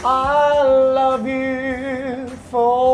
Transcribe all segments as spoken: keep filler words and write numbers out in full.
I love you for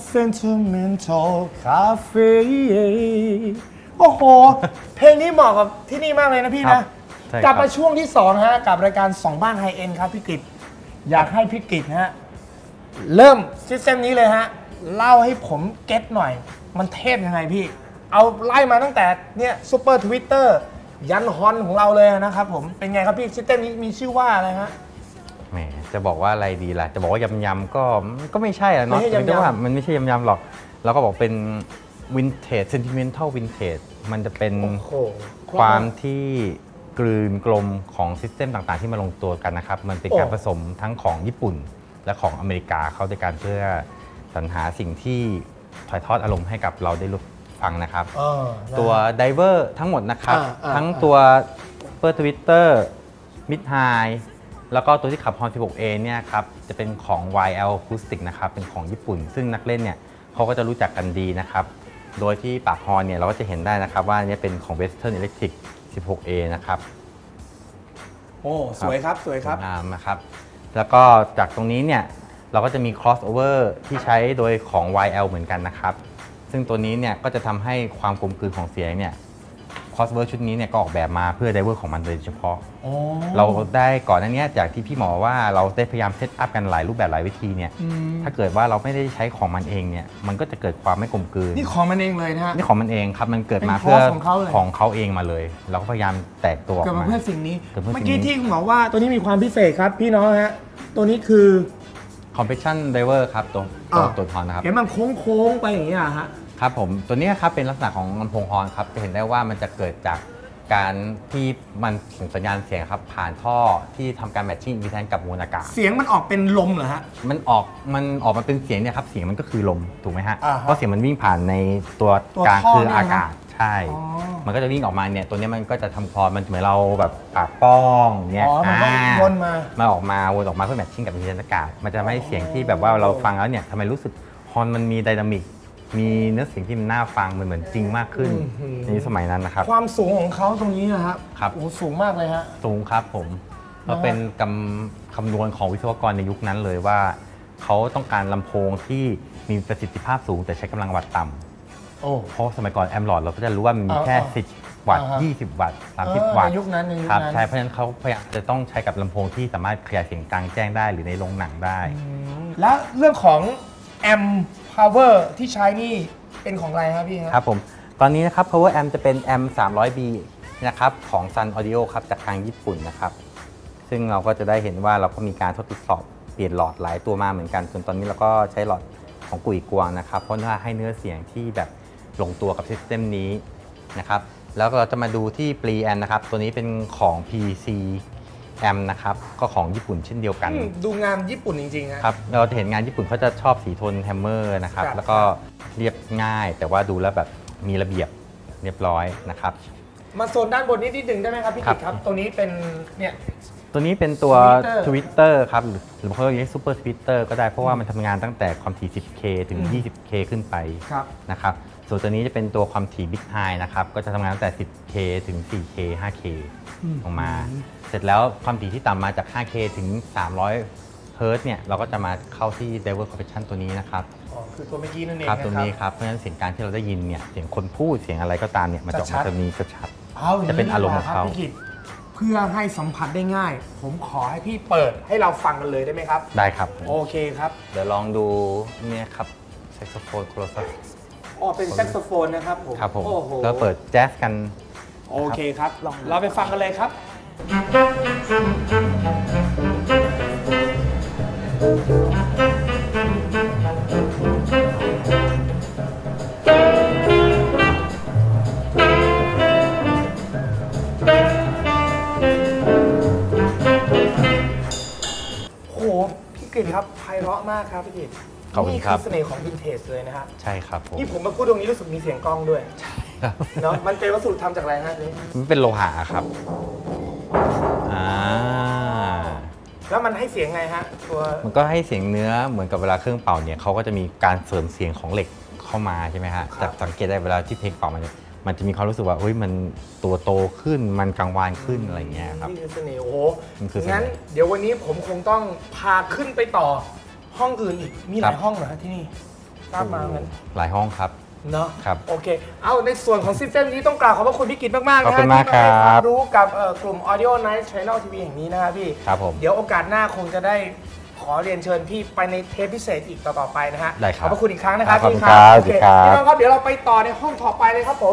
sentimental cafe โอ้โหเพลงนี้เหมาะกับที่นี่มากเลยนะพี่นะกลับมาช่วงที่สองฮะกับรายการสองบ้านไฮเอ็นครับพี่กิตอยากให้พี่กิตฮะเริ่มซิสเต็มนี้เลยฮะเล่าให้ผมเก็ตหน่อยมันเทพยังไงพี่เอาไล่มาตั้งแต่เนี่ยซูเปอร์ทวิตเตอร์ยันฮอนของเราเลยนะครับผมเป็นไงครับพี่ซิสเต็มนี้มีชื่อว่าอะไรฮะแหมจะบอกว่าอะไรดีล่ะจะบอกว่ายำยำก็ก็ไม่ใช่อะเนาะแต่ว่ามันไม่ใช่ยำยำหรอกเราก็บอกเป็นวินเทจเซนติเมนทัลวินเทจมันจะเป็นความที่กลืนกลมของซิสเต็มต่างๆที่มาลงตัวกันนะครับมันเป็นการผสมทั้งของญี่ปุ่นและของอเมริกาเข้าด้วยกันเพื่อสรรหาสิ่งที่ถ่ายทอดอารมณ์ให้กับเราได้รับฟังนะครับตัวไดเวอร์ทั้งหมดนะครับทั้งตัวเปอร์ทวิตเตอร์มิดไฮแล้วก็ตัวที่ขับฮอน สิบหกเอ เนี่ยครับจะเป็นของ วาย แอล Acoustic นะครับเป็นของญี่ปุ่นซึ่งนักเล่นเนี่ยเขาก็จะรู้จักกันดีนะครับโดยที่ปากฮอนเนี่ยเราก็จะเห็นได้นะครับว่านี่เป็นของ Western Electric สิบหกเอ นะครับโอ้สวยครับสวยครับงามนะครับแล้วก็จากตรงนี้เนี่ยเราก็จะมี crossover ที่ใช้โดยของ วาย แอล เหมือนกันนะครับซึ่งตัวนี้เนี่ยก็จะทำให้ความกลมกลืนของเสียงเนี่ยcrossover ชุดนี้เนี่ยก็ออกแบบมาเพื่อไดเวอร์ของมันโดยเฉพาะเราได้ก่อนหน้านี้จากที่พี่หมอว่าเราได้พยายามเซตอัพกันหลายรูปแบบหลายวิธีเนี่ยถ้าเกิดว่าเราไม่ได้ใช้ของมันเองเนี่ยมันก็จะเกิดความไม่กลมกลืนนี่ของมันเองเลยนะฮะนี่ของมันเองครับมันเกิดมาเพื่อของเขาเองมาเลยเราก็พยายามแตกตัวออกมาเกิดมาเพื่อสิ่งนี้เมื่อกี้ที่หมอว่าตัวนี้มีความพิเศษครับพี่น้องฮะตัวนี้คือ compression driver ครับตัวตัวตัวทอนนะครับเห็นมันโค้งๆไปอย่างนี้อะฮะครับผมตัวนี้ครับเป็นลักษณะของลำโพงฮอร์นครับจะเห็นได้ว่ามันจะเกิดจากการที่มันส่งสัญญาณเสียงครับผ่านท่อที่ทำการแมทชิ่งอิมพีแดนซ์กับมวลอากาศเสียงมันออกเป็นลมเหรอฮะมันออกมันออกมาเป็นเสียงเนี่ยครับเสียงมันก็คือลมถูกไหมฮะเพราะเสียงมันวิ่งผ่านในตัวกลางคืออากาศใช่มันก็จะวิ่งออกมาเนี่ยตัวนี้มันก็จะทำพอมันเหมือนเราแบบปากป้องเนี่ยมันก็วนมามาออกมาวนออกมาเพื่อแมทชิ่งกับอิมพีแดนซ์อากาศมันจะไม่เสียงที่แบบว่าเราฟังแล้วเนี่ยทำไมรู้สึกฮอร์นมันมีไดนามิกมีเนื้อเสียงที่มันน่าฟังมันเหมือนจริงมากขึ้นในสมัยนั้นนะครับความสูงของเขาตรงนี้นะครับครับโอ้สูงมากเลยฮะสูงครับผมเราเป็นกำคำนวณของวิศวกรในยุคนั้นเลยว่าเขาต้องการลำโพงที่มีประสิทธิภาพสูงแต่ใช้กำลังวัตต์ต่ำโอ้เพราะสมัยก่อนแอมหลอดเราก็จะรู้ว่ามีแค่สิบวัตต์ยี่สิบวัตต์สามสิบวัตต์ยุคนั้นครับใช่เพราะฉะนั้นเขาพยายามจะต้องใช้กับลำโพงที่สามารถขยายเสียงกลางแจ้งได้หรือในโรงหนังได้แล้วเรื่องของแอม power ที่ใช้นี่เป็นของอะไรครับพี่ครับผมตอนนี้นะครับ power amp จะเป็น amp สามร้อยบี นะครับของ Sun Audio ครับจากทางญี่ปุ่นนะครับซึ่งเราก็จะได้เห็นว่าเราก็มีการทดสอบเปลี่ยนหลอดหลายตัวมาเหมือนกันจนตอนนี้เราก็ใช้หลอดของกุยกวางนะครับเพราะว่าให้เนื้อเสียงที่แบบลงตัวกับซิสเต็มนี้นะครับแล้วเราจะมาดูที่ Preamp นะครับตัวนี้เป็นของ พี ซี amp นะครับก็ของญี่ปุ่นเช่นเดียวกันดูงานญี่ปุ่นจริงๆครับเราจะเห็นงานญี่ปุ่นเขาจะชอบสีโทนแฮมเมอร์นะครับแล้วก็เรียบง่ายแต่ว่าดูแล้วแบบมีระเบียบเรียบร้อยนะครับมาโซนด้านบนนี้นิดนึงได้ไหมครับพี่กิตครับตัวนี้เป็นเนี่ยตัวนี้เป็นตัว Twitter ครับหรือเขาเรียก Super Twitter ก็ได้เพราะว่ามันทำงานตั้งแต่ความถี่ สิบเค ถึง ยี่สิบเค ขึ้นไปนะครับส่วนตัวนี้จะเป็นตัวความถี่ Big High นะครับก็จะทำงานตั้งแต่ สิบเค ถึง สี่เค ห้าเค ออกมาเสร็จแล้วความถี่ที่ต่ำมาจาก ห้าเค ถึง สามร้อย เฮิร์ตซ์เนี่ยเราก็จะมาเข้าที่ Driver Compression ตัวนี้นะครับอ๋อคือตัวเมื่อกี้นั่นเองครับตัวนี้ครับเพราะฉะนั้นเสียงกลางที่เราได้ยินเนี่ยเสียงคนพูดเสียงอะไรก็ตามเนี่ยมันจะออกมาจะมีชัดจะเป็นอารมณ์ของเขาเพื่อให้สัมผัสได้ง่ายผมขอให้พี่เปิดให้เราฟังกันเลยได้ไหมครับได้ครับโอเคครับเดี๋ยวลองดูเนี่ยครับแซกโซโฟนโคลซัสอ๋อเป็นแซกโซโฟนนะครับผมครับผมแล้วเปิดแจ๊สกันโอเคครับลองเราไปฟังกันเลยครับโอ้โหพี่กิตครับไพเราะมากครับพี่กิตขอบคุณครับนี่คือเสน่ห์ของวินเทจเลยนะครับใช่ครับผมนี่ผมมาพูดตรงนี้รู้สึกมีเสียงกล้องด้วยใช่ครับเนาะมันเป็นวัสดุทำจากอะไรฮะนี่มันเป็นโลหะครับอ่าแล้วมันให้เสียงไงฮะตัวมันก็ให้เสียงเนื้อเหมือนกับเวลาเครื่องเป่าเนี่ยเขาก็จะมีการเสริมเสียงของเหล็กเข้ามาใช่ไหมฮะจากสังเกตได้เวลาที่เพลงเป่ามันมันจะมีความรู้สึกว่าเฮ้ยมันตัวโตขึ้นมันกังวานขึ้นอะไรเงี้ยครับนี่คือเสน่ห์โอ้โหงั้นเดี๋ยววันนี้ผมคงต้องพาขึ้นไปต่อห้องอื่นอีกมีหลายห้องเหรอที่นี่ทราบมางั้นหลายห้องครับเนาะครับโอเคเอาในส่วนของซิสเต็มนี้ต้องกล่าวขอบพระคุณพี่กิตมากๆนะฮะที่มาให้ความรู้กับกลุ่ม Audio Night Channel ที วี แห่งนี้นะครับพี่ครับผมเดี๋ยวโอกาสหน้าคงจะได้ขอเรียนเชิญพี่ไปในเทปพิเศษอีกต่อๆไปนะฮะได้ครับขอบพระคุณอีกครั้งนะครับพี่ครับโอเคพี่น้องครับเดี๋ยวเราไปต่อในห้องต่อไปเลยครับผม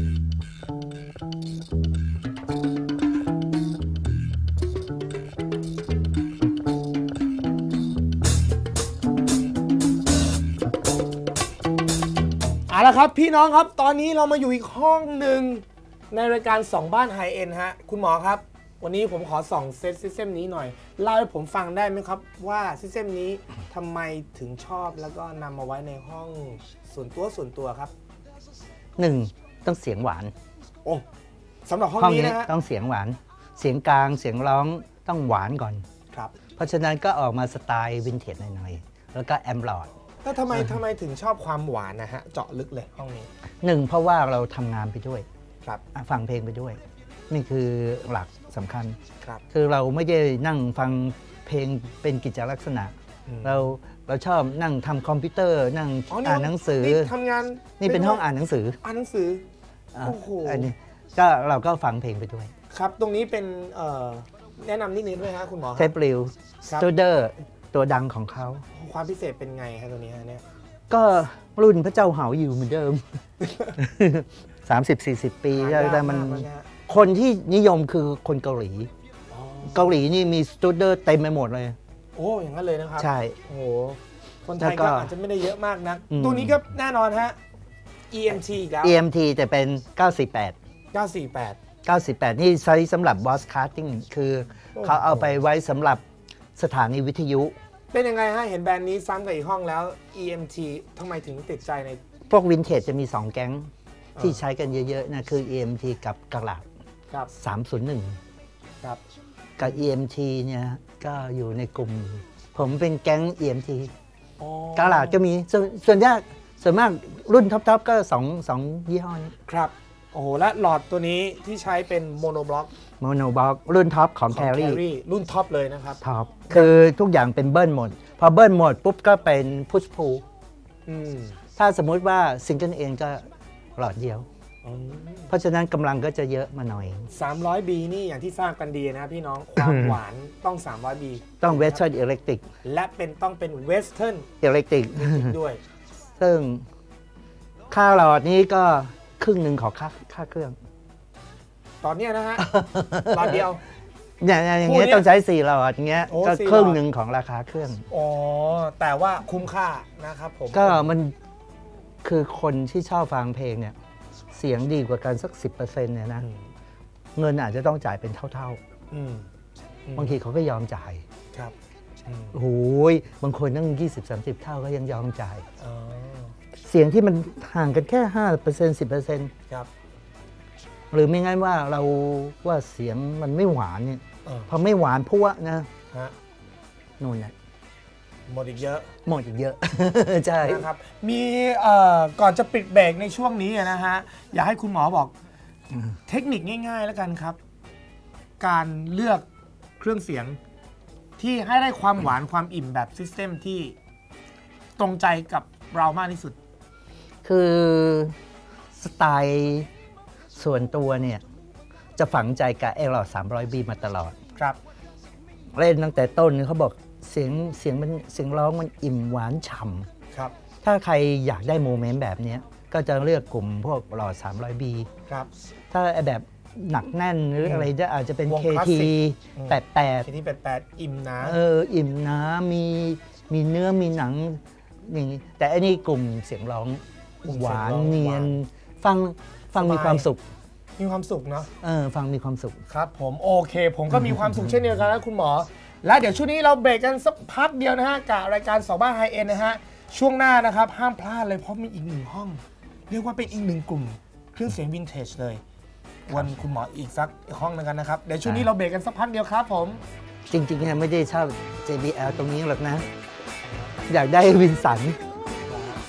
เอาละครับพี่น้องครับตอนนี้เรามาอยู่อีกห้องหนึ่งในรายการสองบ้านไฮเอ็นฮะคุณหมอครับวันนี้ผมขอส่องเซตซิสเต็มนี้หน่อยเล่าให้ผมฟังได้ไหมครับว่าซิสเต็มนี้ทำไมถึงชอบแล้วก็นำมาไว้ในห้องส่วนตัวส่วนตัวครับหนึ่งต้องเสียงหวานโอ้สำหรับห้องนี้นะฮะต้องเสียงหวานเสียงกลางเสียงร้องต้องหวานก่อนครับเพราะฉะนั้นก็ออกมาสไตล์วินเทจหน่อยๆแล้วก็แอมป์ลอดแล้วทำไมทำไมถึงชอบความหวานนะฮะเจาะลึกเลยห้องนี้หนึ่งเพราะว่าเราทำงานไปด้วยครับฟังเพลงไปด้วยนี่คือหลักสำคัญครับคือเราไม่ได้นั่งฟังเพลงเป็นกิจลักษณะเราเราชอบนั่งทำคอมพิวเตอร์นั่งอ่านหนังสือทำงานนี่เป็นห้องอ่านหนังสืออ่านหนังสือโอ้โหอันนี้ก็เราก็ฟังเพลงไปด้วยครับตรงนี้เป็นแนะนำนิดนึงด้วยฮะคุณหมอเทปริวสตูเดอร์ตัวดังของเขาความพิเศษเป็นไงฮะตัวนี้ฮะเนี่ยก็รุ่นพระเจ้าเหาอยู่เหมือนเดิม สามสิบสี่สิบ ปีแต่มันคนที่นิยมคือคนเกาหลีเกาหลีนี่มีสตูเดอร์เต็มไปหมดเลยโอ้อย่างนั้นเลยนะครับใช่โอ้โหคนไทยก็อาจจะไม่ได้เยอะมากนักตัวนี้ก็แน่นอนฮะ อี เอ็ม ที อีกแล้วอี เอ็ม ที แต่เป็นเก้าสี่แปดเก้าสี่แปดเก้าสี่แปดนี่ใช้สำหรับ broadcasting คือเขาเอาไปไว้สำหรับสถานีวิทยุเป็นยังไงฮะเห็นแบรนด์นี้ซ้ำกับอีกห้องแล้ว อี เอ็ม ที ทำไมถึงติดใจในพวกวินเทจจะมีสองแก๊งที่ใช้กันเยอะๆนะคือ อี เอ็ม ที กับกระหลาดสามศูนย์หนึ่งครับกับ อี เอ็ม ที เนี่ยก็อยู่ในกลุ่มผมเป็นแก๊ง อี เอ็ม ที กระหลาดก็มีส่วนยากส่วนมากรุ่นท็อปๆก็สองสองยี่ห้อนี้ครับโอ้โหและหลอดตัวนี้ที่ใช้เป็นโมโนบล็อกโมโนบล็อกรุ่นท็อปของแครี่รุ่นท็อปเลยนะครับท็อปคือทุกอย่างเป็นเบิ้ลหมดพอเบิ้ลหมดปุ๊บก็เป็นพุชพูลถ้าสมมุติว่าซิงเกิลเองก็หลอดเดียวเพราะฉะนั้นกำลังก็จะเยอะมาหน่อยสามร้อยบี นี่อย่างที่ทราบกันดีนะพี่น้องความหวานต้อง สามร้อยบีต้องเวสเทิร์นอิเล็กทริกและเป็นต้องเป็นเวสเทิร์นอิเล็กทริกด้วยซึ่งค่าหลอดนี้ก็ครึ่งหนึ่งของค่าค่าเครื่องตอนนี้นะฮะหลอดเดียวอย่างอย่างเงี้ยต้องใช้สี่หลอดอย่างเงี้ยก็ครึ่งหนึ่งของราคาเครื่องอ๋อแต่ว่าคุ้มค่านะครับผมก็มันคือคนที่ชอบฟังเพลงเนี่ยเสียงดีกว่ากันสัก สิบเปอร์เซ็นต์ เนี่ยนะเงินอาจจะต้องจ่ายเป็นเท่าๆบางทีเขาก็ยอมจ่ายครับโอ้ยบางคนนั่ง ยี่สิบสามสิบ เท่าก็ยังยอมจ่ายเสียงที่มันห่างกันแค่ ห้าเปอร์เซ็นต์ สิบเปอร์เซ็นต์ครับหรือไม่งั้นว่าเราว่าเสียงมันไม่หวานเนี่ยพอไม่หวานพัวนะนู่นน่ะหมดอีกเยอะหมดอีกเยอะใช่นะครับมีก่อนจะปิดเบรกในช่วงนี้นะฮะอยากให้คุณหมอบอกเทคนิคง่ายๆแล้วกันครับการเลือกเครื่องเสียงที่ให้ได้ความหวานความอิ่มแบบซิสเต็มที่ตรงใจกับเรามากที่สุดคือสไตล์ส่วนตัวเนี่ยจะฝังใจกับเอลอด สามร้อยบี มาตลอดครับเล่นตั้งแต่ต้นเขาบอกเสียงเสียงมันเสียงร้องมันอิ่มหวานฉ่ำครับถ้าใครอยากได้โมเมนต์แบบนี้ก็จะเลือกกลุ่มพวกหลอด สามร้อยบีครับถ้าแบบหนักแน่นหรืออะไรจะอาจจะเป็น เค ที แปดแปดเค ที แปดแปด อิ่มน้ำเอออิ่มน้ำมีมีเนื้อมีหนังอย่างนี้แต่อันนี้กลุ่มเสียงร้องหวานเนียนฟังฟังมีความสุขมีความสุขเนาะเออฟังมีความสุขครับผมโอเคผมก็มีความสุขเช่นเดียวกันนะคุณหมอและเดี๋ยวช่วงนี้เราเบรกกันสักพักเดียวนะฮะกับรายการสองบ้านไฮเอ็นนะฮะช่วงหน้านะครับห้ามพลาดเลยเพราะมีอีกหนึ่งห้องเรียกว่าเป็นอีกหนึ่งกลุ่มเครื่องเสียงวินเทจเลยวันคุณหมออีกสักห้องนึงกันนะครับเดี๋ยวช่วงนี้เราเบรกกันสักพักเดียวครับผมจริงๆเนี่ยไม่ได้ชอบ เจ บี แอล ตรงนี้หรอกนะอยากได้วินสัน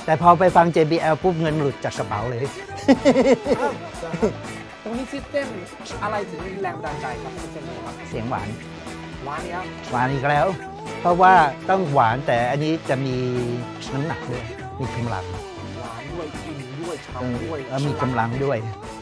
แต่พอไปฟัง เจ บี แอล ปุ๊บเงินหลุดจากกระเป๋าเลยตรงนี้ซิสเต็มอะไรถึงแรงบันดาลใจครับซิสเต็มนี้ครับเสียงหวานหวานครับหวานอีกแล้ว เพราะว่าต้องหวานแต่อันนี้จะมีน้ำหนักด้วย มีกำลังหวานด้วยอิ่มด้วยเออฉ่ำด้วยแล้วมีกำลังด้วยฉ